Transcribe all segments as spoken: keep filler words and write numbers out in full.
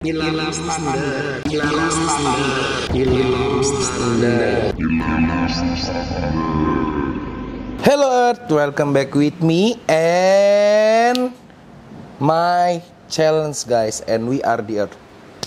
Ilham standar, ilham standar, ilham standar. Hello Earth, welcome back with me and my challenge guys, and we are the Earth.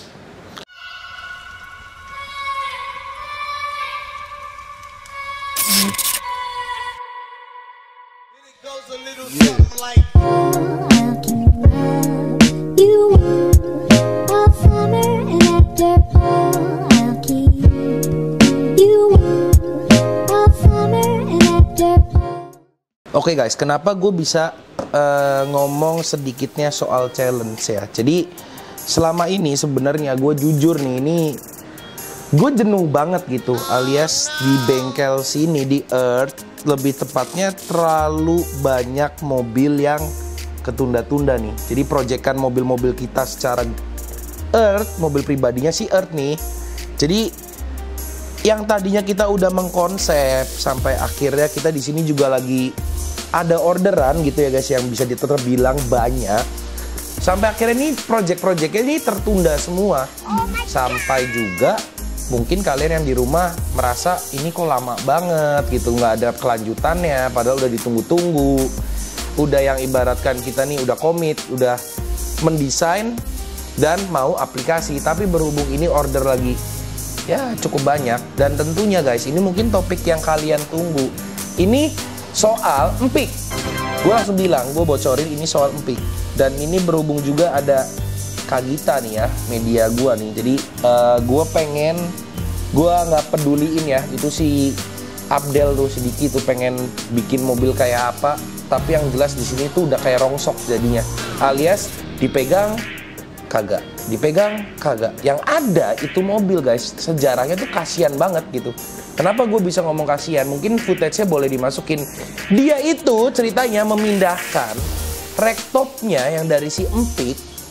Oke okay guys, kenapa gue bisa uh, ngomong sedikitnya soal challenge ya? Jadi selama ini sebenarnya gue jujur nih, ini gue jenuh banget gitu, alias di bengkel sini di Earth, lebih tepatnya terlalu banyak mobil yang ketunda-tunda nih. Jadi proyekan mobil-mobil kita secara Earth, mobil pribadinya si Earth nih. Jadi yang tadinya kita udah mengkonsep sampai akhirnya kita di sini juga lagi ada orderan gitu ya guys, yang bisa terbilang banyak. Sampai akhirnya nih project-projectnya ini tertunda semua. Sampai juga mungkin kalian yang di rumah merasa ini kok lama banget gitu, nggak ada kelanjutannya, padahal udah ditunggu-tunggu. Udah yang ibaratkan kita nih udah komit, udah mendesain dan mau aplikasi, tapi berhubung ini order lagi ya cukup banyak. Dan tentunya guys, ini mungkin topik yang kalian tunggu. Ini soal empik. Gue langsung bilang, gue bocorin ini soal empik. Dan ini berhubung juga ada Kak Gita nih ya, media gue nih. Jadi uh, gue pengen, gue nggak peduliin ya, itu si Abdel tuh sedikit tuh pengen bikin mobil kayak apa. Tapi yang jelas di sini tuh udah kayak rongsok jadinya. Alias dipegang kagak, dipegang kagak. Yang ada itu mobil guys, sejarahnya tuh kasihan banget gitu. Kenapa gue bisa ngomong kasihan? Mungkin footage-nya boleh dimasukin. Dia itu ceritanya memindahkan rektopnya yang dari si empik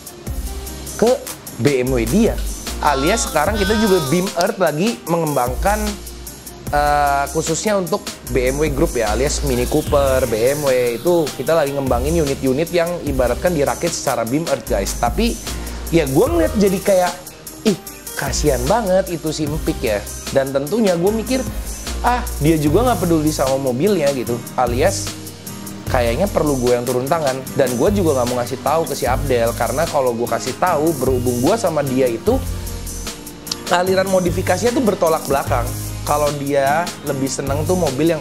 ke B M W dia. Alias sekarang kita juga Beam Earth lagi mengembangkan uh, khususnya untuk B M W Group ya, alias Mini Cooper, B M W. Itu kita lagi ngembangin unit-unit yang ibaratkan dirakit secara Beam Earth guys. Tapi ya gue ngeliat jadi kayak, ih kasihan banget itu si empik ya. Dan tentunya gue mikir, ah dia juga nggak peduli sama mobilnya gitu, alias kayaknya perlu gue yang turun tangan. Dan gue juga nggak mau ngasih tahu ke si Abdel, karena kalau gue kasih tahu, berhubung gue sama dia itu aliran modifikasinya tuh bertolak belakang. Kalau dia lebih seneng tuh mobil yang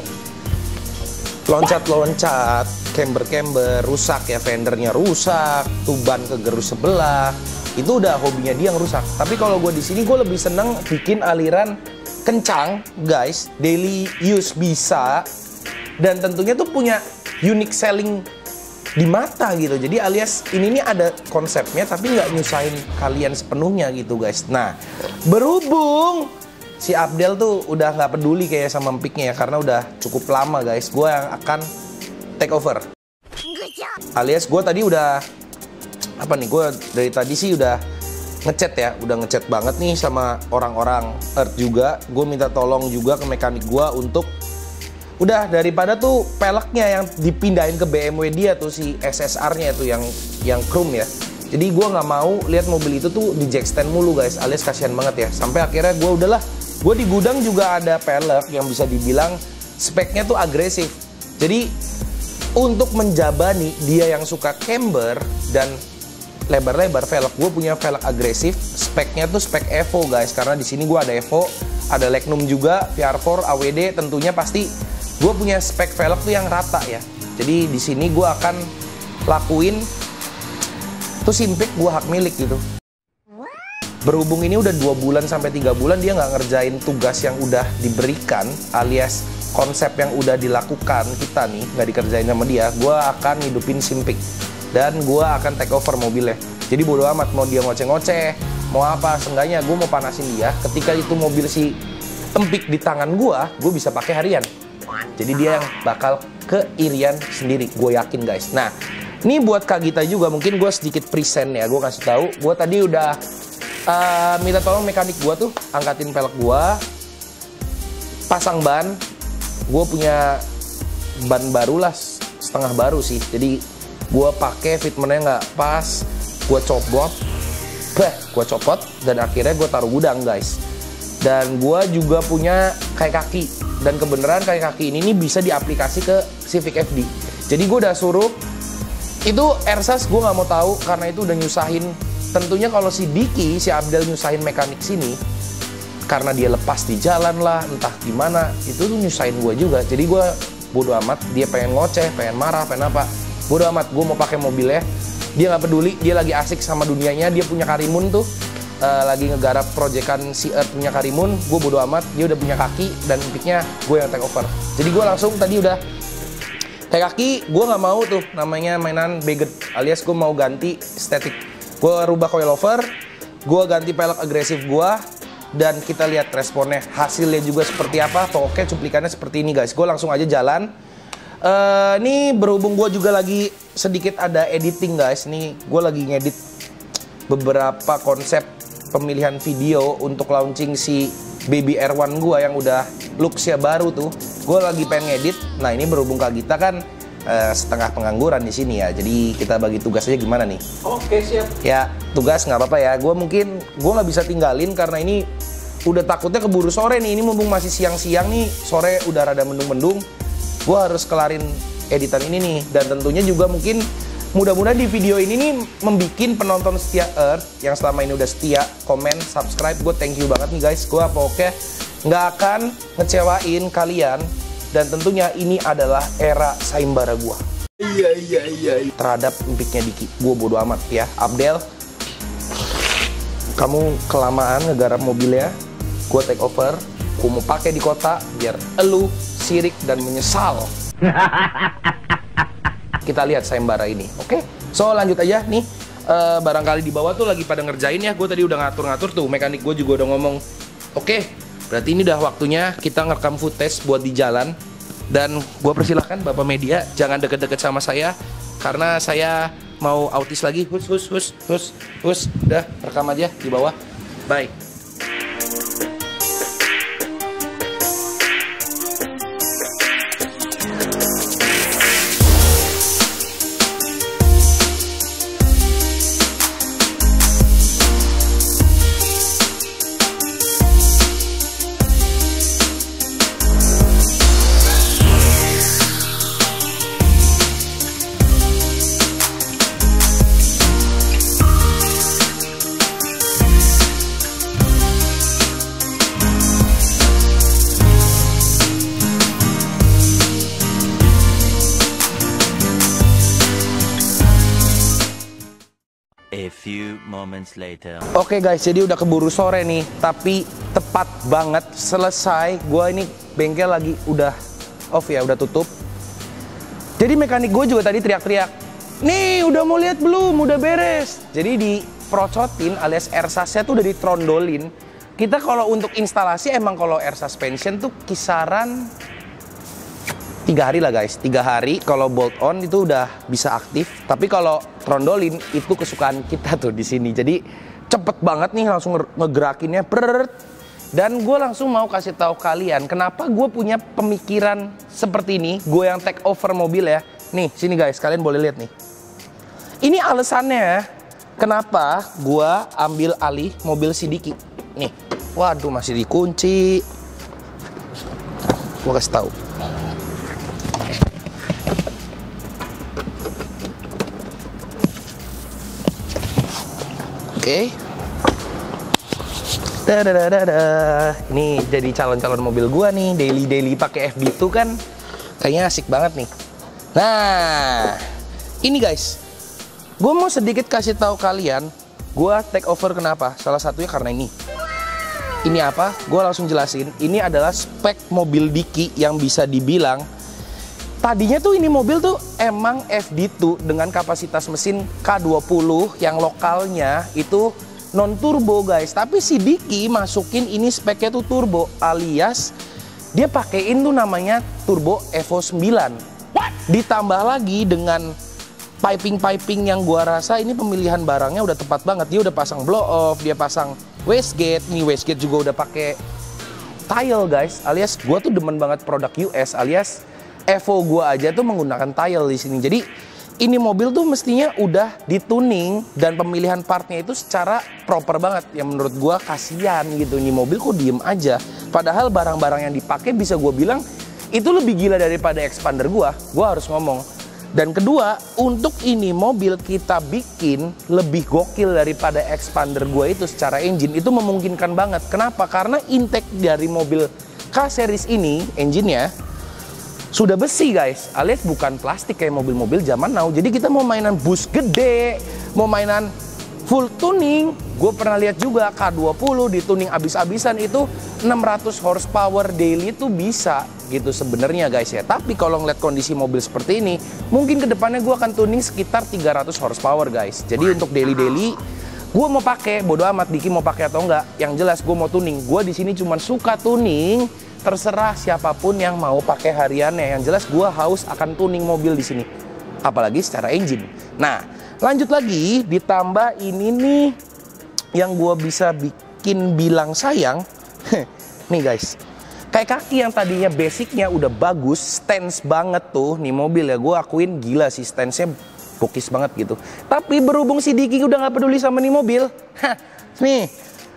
loncat-loncat, camber-camber, rusak ya, fendernya rusak, tuban kegerus sebelah, itu udah hobinya dia yang rusak. Tapi kalau gue di sini gue lebih seneng bikin aliran kencang guys, daily use bisa, dan tentunya tuh punya unique selling di mata gitu. Jadi alias ini nih ada konsepnya tapi nggak nyusahin kalian sepenuhnya gitu guys. Nah berhubung si Abdel tuh udah nggak peduli kayak sama empiknya ya, karena udah cukup lama guys, gue yang akan take over. Alias gue tadi udah apa nih, gue dari tadi sih udah ngechat ya, udah ngechat banget nih sama orang-orang Earth juga. Gue minta tolong juga ke mekanik gue untuk udah daripada tuh peleknya yang dipindahin ke B M W dia tuh, si S S R-nya itu yang yang chrome ya. Jadi gue nggak mau lihat mobil itu tuh di jack stand mulu guys, alias kasihan banget ya. Sampai akhirnya gue udahlah, gue di gudang juga ada pelek yang bisa dibilang speknya tuh agresif. Jadi untuk menjabani dia yang suka camber dan lebar-lebar velg, gue punya velg agresif, speknya tuh spek Evo guys, karena di sini gue ada Evo, ada Legnum juga, V R empat, A W D, tentunya pasti gue punya spek velg tuh yang rata ya. Jadi di sini gue akan lakuin tuh simpik gue hak milik gitu. Berhubung ini udah dua bulan sampai tiga bulan dia nggak ngerjain tugas yang udah diberikan, alias konsep yang udah dilakukan kita nih nggak dikerjain sama dia, gue akan hidupin simpik. Dan gue akan take over mobilnya. Jadi bodo amat mau dia ngoceh-ngoceh, mau apa, seenggaknya gue mau panasin dia. Ketika itu mobil si empik di tangan gue, gue bisa pakai harian. Jadi dia yang bakal ke irian sendiri, gue yakin guys. Nah, ini buat Kak Gita juga, mungkin gue sedikit present ya, gue kasih tahu. Gue tadi udah uh, minta tolong mekanik gue tuh angkatin pelek gue, pasang ban. Gue punya ban baru lah, setengah baru sih. Jadi gue pakai fitmentnya nggak pas, gue copot, Bah, gue copot dan akhirnya gue taruh gudang guys. Dan gue juga punya kayak kaki. Dan kebenaran kayak kaki ini nih bisa diaplikasi ke Civic F D. Jadi gue udah suruh, itu Ersas gue nggak mau tahu karena itu udah nyusahin. Tentunya kalau si Diki, si Abdel nyusahin mekanik sini, karena dia lepas di jalan lah, entah gimana, itu tuh nyusahin gue juga. Jadi gue bodo amat, dia pengen ngoceh, pengen marah, pengen apa, bodo amat, gue mau pakai mobilnya. Dia nggak peduli, dia lagi asik sama dunianya, dia punya Karimun tuh, uh, lagi ngegarap proyekan si Earth punya Karimun, gue bodo amat, dia udah punya kaki, dan picknya gue yang take over. Jadi gue langsung tadi udah, kayak kaki, gue nggak mau tuh namanya mainan beget, alias gue mau ganti estetik. Gue rubah coilover, gue ganti pelek agresif gue, dan kita lihat responnya, hasilnya juga seperti apa. Pokoknya cuplikannya seperti ini guys, gue langsung aja jalan. Uh, ini berhubung gue juga lagi sedikit ada editing guys. Nih gue lagi ngedit beberapa konsep pemilihan video untuk launching si Baby R satu gue yang udah looks-nya baru tuh. Gue lagi pengen ngedit. Nah ini berhubung Kak Gita kan uh, setengah pengangguran di sini ya. Jadi kita bagi tugas aja gimana nih? Oke siap. Ya tugas nggak apa-apa ya. Gue mungkin gue nggak bisa tinggalin karena ini udah takutnya keburu sore nih. Ini mumpung masih siang-siang nih, sore udah rada mendung-mendung. Gue harus kelarin editan ini nih. Dan tentunya juga mungkin mudah-mudahan di video ini nih membikin penonton setia Earth yang selama ini udah setia, komen, subscribe. Gue thank you banget nih guys. Gue pokoknya nggak akan ngecewain kalian. Dan tentunya ini adalah era sayembara gue. Iya iya iya. Terhadap empiknya Diki. Gue bodo amat ya. Abdel, kamu kelamaan ngegarap mobilnya. Gue take over. Gue mau pakai di kota biar elu sirik dan menyesal. Kita lihat sayembara ini, oke? Okay? So lanjut aja nih. Uh, barangkali di bawah tuh lagi pada ngerjain ya. Gue tadi udah ngatur-ngatur tuh. Mekanik gue juga udah ngomong, oke, okay, berarti ini udah waktunya kita ngerekam footage buat di jalan. Dan gue persilahkan Bapak Media jangan deket-deket sama saya karena saya mau autis lagi. Hus hus hus hus hus. Udah rekam aja di bawah. Bye. A few moments later. Oke okay guys, jadi udah keburu sore nih, tapi tepat banget selesai. Gua ini bengkel lagi udah off ya, udah tutup. Jadi mekanik gue juga tadi teriak-teriak, nih udah mau lihat belum, udah beres. Jadi diprocotin alias air suspension tuh udah ditrondolin. Kita kalau untuk instalasi emang kalau air suspension tuh kisaran tiga hari lah guys, tiga hari kalau bolt on itu udah bisa aktif. Tapi kalau trondolin itu kesukaan kita tuh di sini. Jadi cepet banget nih langsung ngegerakinnya. Brrrt. Dan gue langsung mau kasih tahu kalian kenapa gue punya pemikiran seperti ini. Gue yang take over mobil ya. Nih sini guys, kalian boleh lihat nih. Ini alasannya kenapa gue ambil alih mobil si Diki. Nih, waduh masih dikunci. Gue kasih tahu. Oke, okay. Ini jadi calon-calon mobil gua nih, daily-daily pakai F B dua kan, kayaknya asik banget nih. Nah, ini guys, gua mau sedikit kasih tahu kalian, gua take over kenapa? Salah satunya karena ini. Ini apa? Gua langsung jelasin. Ini adalah spek mobil Diki yang bisa dibilang tadinya tuh ini mobil tuh emang F D dua dengan kapasitas mesin K dua puluh yang lokalnya itu non turbo guys. Tapi si Diki masukin ini speknya tuh turbo alias dia pakein tuh namanya turbo Evo sembilan. What? Ditambah lagi dengan piping-piping yang gua rasa ini pemilihan barangnya udah tepat banget. Dia udah pasang blow off, dia pasang wastegate. Nih wastegate juga udah pakai tile guys. Alias gua tuh demen banget produk U S alias Evo gua aja tuh menggunakan tile di sini. Jadi ini mobil tuh mestinya udah dituning dan pemilihan partnya itu secara proper banget. Yang menurut gua kasihan gitu, ini mobil kok diem aja. Padahal barang-barang yang dipakai bisa gua bilang itu lebih gila daripada Xpander gua. Gua harus ngomong. Dan kedua, untuk ini mobil kita bikin lebih gokil daripada Xpander gua itu secara engine. Itu memungkinkan banget. Kenapa? Karena intake dari mobil K-Series ini, engine-nya sudah besi guys, alias bukan plastik kayak mobil-mobil zaman now. Jadi kita mau mainan boost gede, mau mainan full tuning. Gue pernah lihat juga K dua puluh di tuning abis-abisan itu enam ratus horsepower daily itu bisa gitu sebenarnya guys ya. Tapi kalau ngeliat kondisi mobil seperti ini, mungkin kedepannya gue akan tuning sekitar tiga ratus horsepower guys. Jadi untuk daily-daily gue mau pakai, bodo amat Diki mau pakai atau enggak. Yang jelas gue mau tuning. Gue di sini cuma suka tuning. Terserah siapapun yang mau pakai hariannya. Yang jelas gue haus akan tuning mobil di sini. Apalagi secara engine. Nah, lanjut lagi, ditambah ini nih yang gue bisa bikin bilang sayang. Nih guys, kayak kaki yang tadinya basicnya udah bagus, stance banget tuh nih mobil ya. Gue akuin gila sih stance-nya, bokis banget gitu. Tapi berhubung si Diki udah nggak peduli sama nih mobil, hah, nih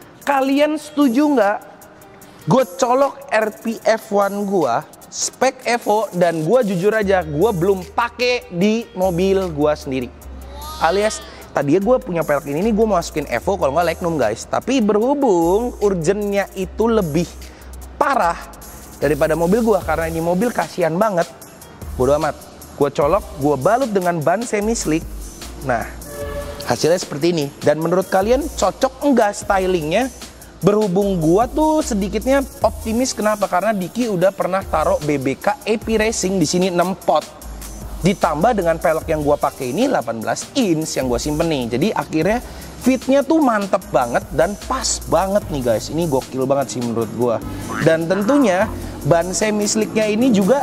kalian setuju nggak? Gue colok R P F satu gue, spek Evo, dan gue jujur aja, gue belum pakai di mobil gue sendiri. Alias tadinya gue punya pelek ini nih, gue mau masukin Evo kalau nggak Legnum guys. Tapi berhubung urgennya itu lebih parah daripada mobil gue, karena ini mobil kasihan banget, bodo amat. Gue colok, gue balut dengan ban semi slick. Nah, hasilnya seperti ini. Dan menurut kalian cocok enggak stylingnya? Berhubung gua tuh sedikitnya optimis, kenapa? Karena Diki udah pernah taruh B B K A P Racing di sini enam pot. Ditambah dengan pelek yang gua pakai ini delapan belas inch yang gua simpen nih. Jadi akhirnya fitnya tuh mantep banget dan pas banget nih guys. Ini gokil banget sih menurut gua. Dan tentunya ban semi slicknya ini juga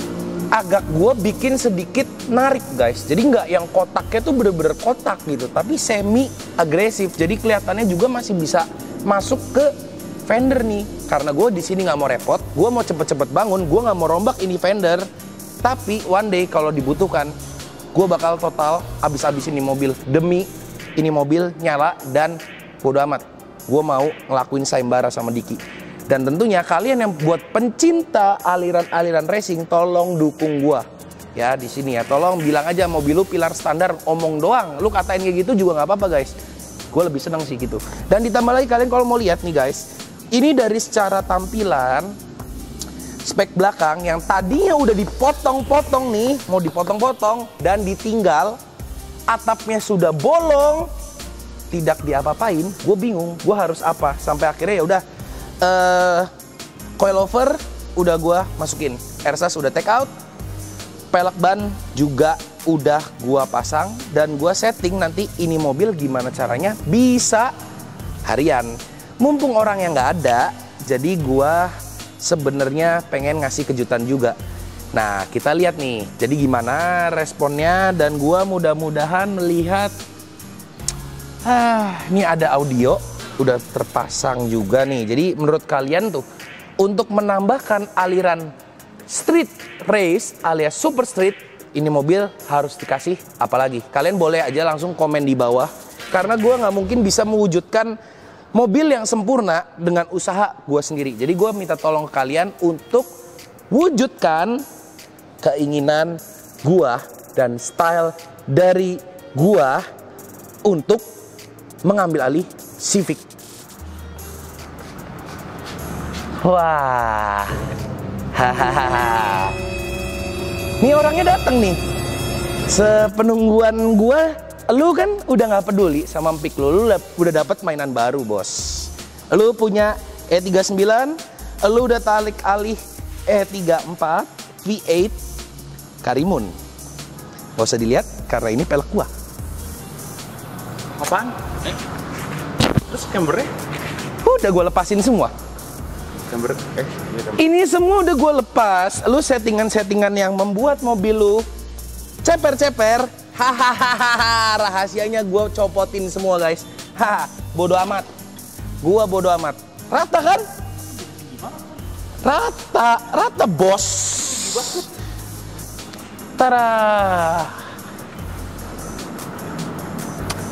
agak gua bikin sedikit narik guys. Jadi nggak yang kotaknya tuh bener-bener kotak gitu, tapi semi agresif. Jadi kelihatannya juga masih bisa masuk ke fender nih. Karena gue di sini nggak mau repot, gue mau cepet-cepet bangun, gue nggak mau rombak ini fender. Tapi one day kalau dibutuhkan, gue bakal total abis-abis ini mobil demi ini mobil nyala. Dan bodo amat, gue mau ngelakuin sayembara sama Diki. Dan tentunya kalian yang buat pencinta aliran-aliran racing, tolong dukung gue ya di sini ya. Tolong bilang aja mobil lu pilar standar, omong doang. Lu katain kayak gitu juga nggak apa-apa guys. Gue lebih seneng sih gitu. Dan ditambah lagi kalian kalau mau lihat nih guys, ini dari secara tampilan spek belakang yang tadinya udah dipotong-potong nih, mau dipotong-potong dan ditinggal, atapnya sudah bolong, tidak diapa-apain. Gue bingung, gue harus apa? Sampai akhirnya ya udah, uh, coilover udah gue masukin, ersas udah take out, pelek ban juga udah gua pasang, dan gua setting nanti ini mobil gimana caranya bisa harian. Mumpung orang yang nggak ada, jadi gua sebenarnya pengen ngasih kejutan juga. Nah, kita lihat nih, jadi gimana responnya, dan gua mudah-mudahan melihat. Ah, ini ada audio, udah terpasang juga nih. Jadi menurut kalian tuh, untuk menambahkan aliran street race alias super street, ini mobil harus dikasih apalagi? Kalian boleh aja langsung komen di bawah. Karena gue nggak mungkin bisa mewujudkan mobil yang sempurna dengan usaha gue sendiri. Jadi gue minta tolong ke kalian untuk wujudkan keinginan gue dan style dari gue untuk mengambil alih Civic. Wah, hahaha. Nih orangnya dateng nih. Sepenungguan gua, lu kan udah nggak peduli sama empik lu, lu udah dapet mainan baru bos. Lu punya E tiga puluh sembilan, lu udah talik alih E tiga puluh empat V delapan Karimun. Gak usah dilihat karena ini pelek gua. Apaan? Eh? Terus cambernya? Udah gua lepasin semua. Camber, eh, ini semua udah gue lepas. Lu settingan-settingan yang membuat mobil lu ceper-ceper, hahaha, rahasianya gue copotin semua guys. Haha, bodo amat. Gua bodo amat. Rata kan? Rata, rata bos. Tara.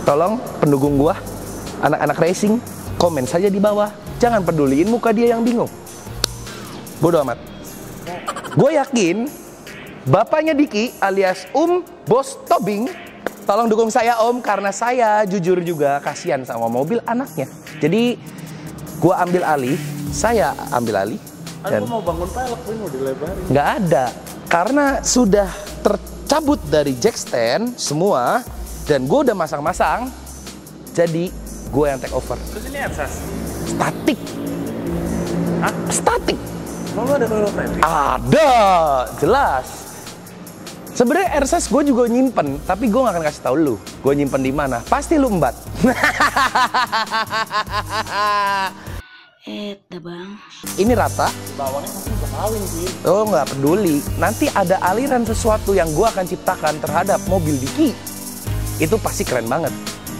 tolong pendukung gua, anak-anak racing, komen saja di bawah. Jangan peduliin muka dia yang bingung. Bodoh amat. Gue yakin bapaknya Diki alias Om Bos Tobing, tolong dukung saya Om, karena saya jujur juga kasihan sama mobil anaknya. Jadi gue ambil alih, saya ambil alih. Dan Aku mau bangun pelek, ini mau dilebarin. nggak ada, karena sudah tercabut dari jack stand semua, dan gue udah masang-masang. Jadi gue yang take over. Terus ini Ersas? Statik. Hah? Statik. Mau lu ada coilover? Ada, jelas. Sebenarnya Ersas gue juga nyimpen, tapi gue gak akan kasih tahu lu. Gue nyimpen di mana? Pasti lu embat. Eta bang. Ini rata. Bawahnya pasti udah kawin sih. Oh nggak peduli. Nanti ada aliran sesuatu yang gue akan ciptakan terhadap mobil Diki. Itu pasti keren banget.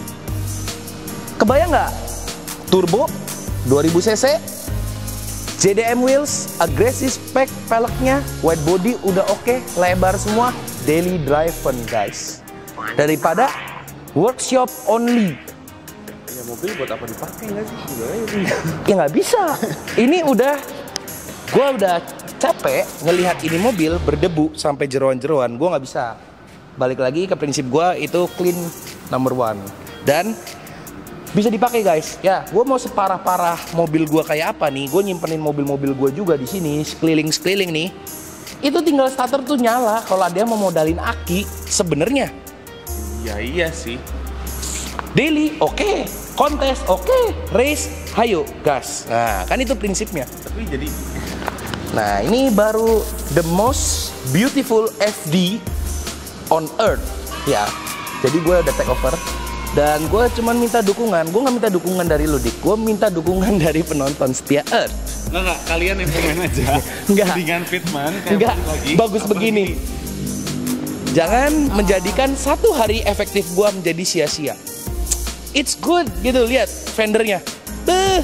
Kebayang nggak? Turbo dua ribu cc, J D M wheels, aggressive spec peleknya, wide body udah oke, lebar semua, daily driven guys. Daripada workshop only. Ya mobil buat apa dipakai nggak sih? Juga aja. Ya nggak bisa. Ini udah, gue udah capek ngelihat ini mobil berdebu sampai jeroan-jeroan. Gue nggak bisa. Balik lagi ke prinsip gue, itu clean number one. Dan bisa dipakai guys. Ya, gue mau separah-parah mobil gue kayak apa nih? Gue nyimpenin mobil-mobil gue juga di sini, sekeliling-sekeliling nih. Itu tinggal starter tuh nyala. Kalau ada yang mau modalin aki, sebenarnya. Iya iya sih. Daily, oke. Okay. Kontes, oke. Okay. Race, hayo, gas. Nah, kan itu prinsipnya. Tapi jadi Nah, ini baru the most beautiful F D on earth. Ya, jadi gue udah take over. Dan gue cuman minta dukungan. Gue gak minta dukungan dari lu, Dik. Gue minta dukungan dari penonton setia Earth. nggak nggak kalian yang pengen aja. Enggak. Dengan Fitman kayak Enggak, lagi. bagus begini. Jangan menjadikan satu hari efektif gue menjadi sia-sia. It's good gitu, lihat fendernya. Beuh,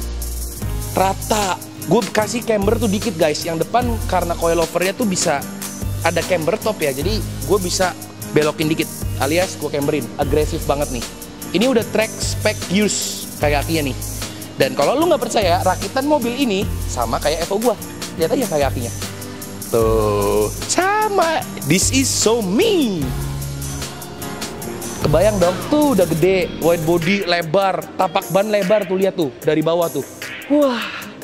rata. Gue kasih camber tuh dikit guys. Yang depan karena coilovernya tuh bisa ada camber top ya. Jadi gue bisa belokin dikit. Alias gue camberin. Agresif banget nih. Ini udah track spec use kayak kakinya nih. Dan kalau lu nggak percaya, rakitan mobil ini sama kayak Evo gue. Lihat aja kayak kakinya. Tuh, sama. This is so me. Kebayang dong, tuh udah gede, wide body lebar, tapak ban lebar tuh, lihat tuh dari bawah tuh. Wah,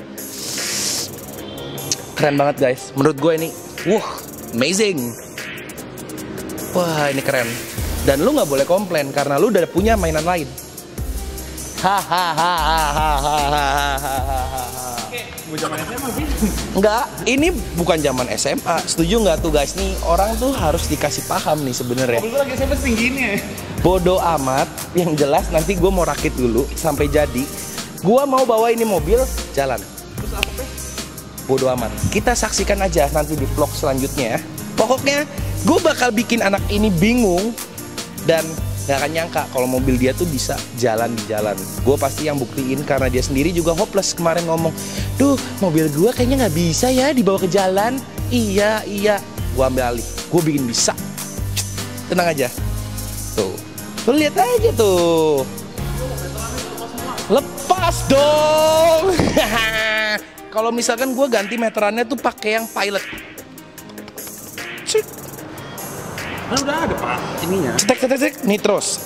keren banget guys. Menurut gue ini, wah, amazing. Wah, ini keren. Dan lu nggak boleh komplain karena lu udah punya mainan lain. Hahaha. Mau zaman S M A sih. Enggak, ini bukan zaman S M A. Setuju nggak tuh guys? Nih orang tuh harus dikasih paham nih sebenarnya. Mobil gue lagi S M A tingginya. Bodoh amat. Yang jelas nanti gue mau rakit dulu sampai jadi. Gue mau bawa ini mobil jalan. Terus apa teh? Bodoh amat. Kita saksikan aja nanti di vlog selanjutnya ya. Pokoknya gue bakal bikin anak ini bingung dan gak akan nyangka kalau mobil dia tuh bisa jalan di jalan. Gue pasti yang buktiin karena dia sendiri juga hopeless kemarin ngomong, duh mobil gue kayaknya nggak bisa ya dibawa ke jalan. Iya iya, gue ambil alih, gue bikin bisa. Tenang aja. Tuh, lu lihat aja tuh. Lepas dong. Kalau misalkan gue ganti meterannya tuh pakai yang pilot. Cik. Kan udah ada pak ininya. Cetek cetek cetek nitros.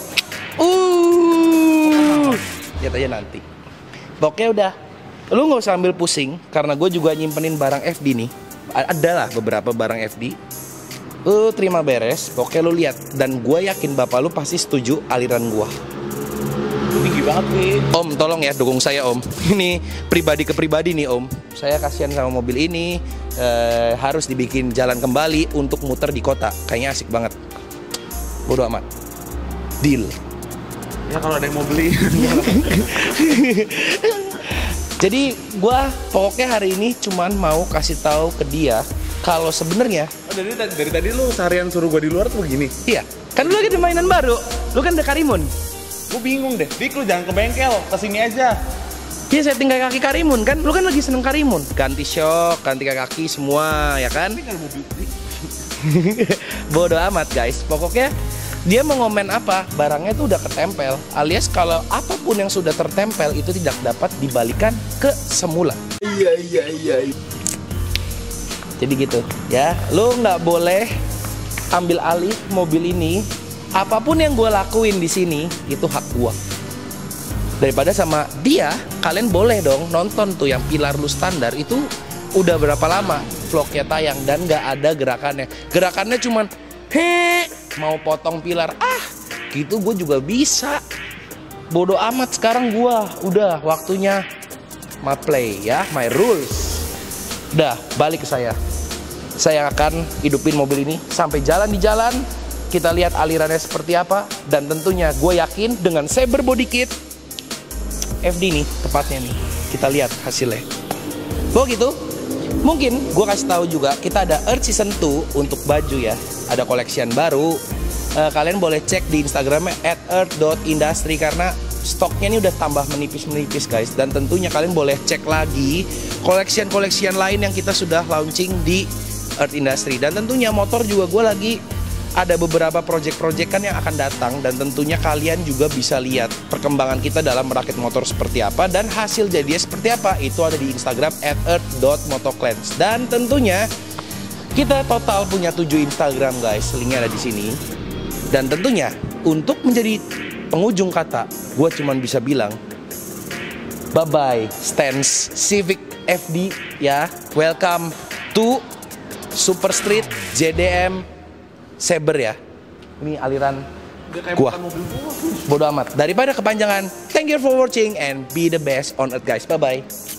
Uh. Lihat aja nanti. Pokoknya udah. Lu nggak usah ambil pusing karena gue juga nyimpenin barang F D nih. Ada lah beberapa barang F D. Lu terima beres. Pokoknya lu lihat dan gue yakin bapak lu pasti setuju aliran gua. Tinggi banget nih. Om tolong ya dukung saya Om. Ini pribadi ke pribadi nih Om. Saya kasihan sama mobil ini. Eh, harus dibikin jalan kembali untuk muter di kota. Kayaknya asik banget. Bodoh amat. Deal. Ya kalau ada yang mau beli. Jadi gua pokoknya hari ini cuman mau kasih tahu ke dia kalau sebenarnya Oh, dari, tadi- dari tadi lu seharian suruh gua di luar tuh begini. iya, kan lu lagi ada mainan baru. Lu kan ada Karimun. Gue bingung deh. Dik lu jangan ke bengkel, kesini aja. Iya, setting kayak kaki Karimun kan. Lu kan lagi seneng Karimun. Ganti shock, ganti kaki semua ya kan. Ini kan mobil. Bodoh amat guys. Pokoknya Dia mau ngomen apa? Barangnya tuh udah ketempel. Alias kalau apapun yang sudah tertempel itu tidak dapat dibalikan ke semula. Iya iya iya. Jadi gitu ya. Lo nggak boleh ambil alih mobil ini. Apapun yang gue lakuin di sini itu hak gue. Daripada sama dia, kalian boleh dong nonton tuh yang pilar lu standar itu udah berapa lama vlognya tayang dan nggak ada gerakannya. Gerakannya cuman he mau potong pilar ah gitu gue juga bisa. Bodoh amat sekarang gue udah waktunya my play ya, my rules. Udah balik ke saya. Saya akan hidupin mobil ini sampai jalan di jalan. Kita lihat alirannya seperti apa. Dan tentunya gue yakin dengan Saber body kit F D nih tepatnya nih. Kita lihat hasilnya. Oh gitu. Mungkin gue kasih tahu juga kita ada Earth Season dua untuk baju ya. Ada koleksian baru. Uh, kalian boleh cek di Instagramnya at earth dot industry karena stoknya ini udah tambah menipis-menipis guys. Dan tentunya kalian boleh cek lagi koleksian-koleksian lain yang kita sudah launching di Earth Industry. Dan tentunya motor juga gue lagi ada beberapa project-project kan yang akan datang. Dan tentunya kalian juga bisa lihat perkembangan kita dalam merakit motor seperti apa dan hasil jadinya seperti apa. Itu ada di Instagram at earth dot motoclans. Dan tentunya kita total punya tujuh Instagram guys. Linknya ada di sini. Dan tentunya untuk menjadi penghujung kata, gue cuman bisa bilang bye bye Stance Civic F D ya. Welcome to Super Street J D M Saber ya. Ini aliran gua. Bodoh amat. Daripada kepanjangan, thank you for watching and be the best on earth guys. Bye bye.